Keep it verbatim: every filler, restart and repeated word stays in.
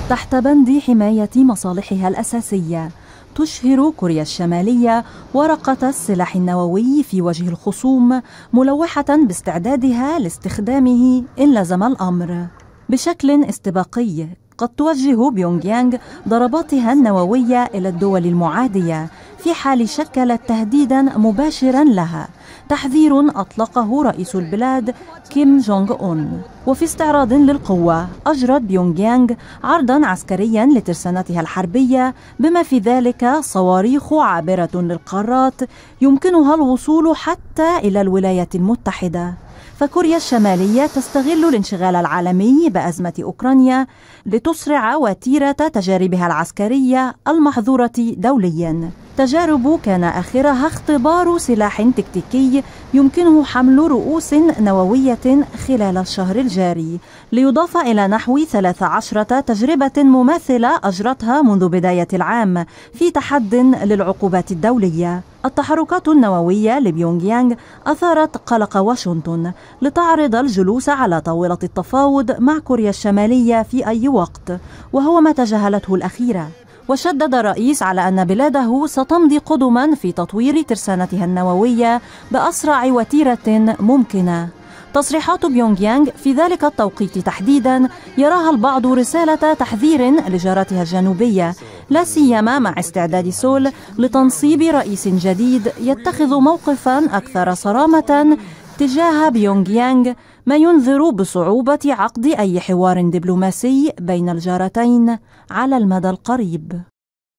تحت بند حماية مصالحها الأساسية، تشهر كوريا الشمالية ورقة السلاح النووي في وجه الخصوم، ملوحة باستعدادها لاستخدامه إن لزم الأمر. بشكل استباقي قد توجه بيونغ يانغ ضرباتها النووية إلى الدول المعادية في حال شكلت تهديدا مباشرا لها، تحذير أطلقه رئيس البلاد كيم جونغ أون. وفي استعراض للقوة أجرت بيونغ يانغ عرضا عسكريا لترسانتها الحربية، بما في ذلك صواريخ عابرة للقارات يمكنها الوصول حتى إلى الولايات المتحدة. فكوريا الشمالية تستغل الانشغال العالمي بأزمة أوكرانيا لتسرع وتيرة تجاربها العسكرية المحظورة دوليا، تجارب كان آخرها اختبار سلاح تكتيكي يمكنه حمل رؤوس نووية خلال الشهر الجاري، ليضاف إلى نحو ثلاث عشرة تجربة مماثلة أجرتها منذ بداية العام في تحد للعقوبات الدولية. التحركات النووية لبيونغ يانغ أثارت قلق واشنطن لتعرض الجلوس على طاولة التفاوض مع كوريا الشمالية في أي وقت، وهو ما تجاهلته الأخيرة. وشدد الرئيس على أن بلاده ستمضي قدما في تطوير ترسانتها النووية بأسرع وتيرة ممكنة. تصريحات بيونغ يانغ في ذلك التوقيت تحديدا يراها البعض رسالة تحذير لجارتها الجنوبية، لا سيما مع استعداد سول لتنصيب رئيس جديد يتخذ موقفا أكثر صرامة تجاه بيونغ يانغ، ما ينذر بصعوبة عقد أي حوار دبلوماسي بين الجارتين على المدى القريب.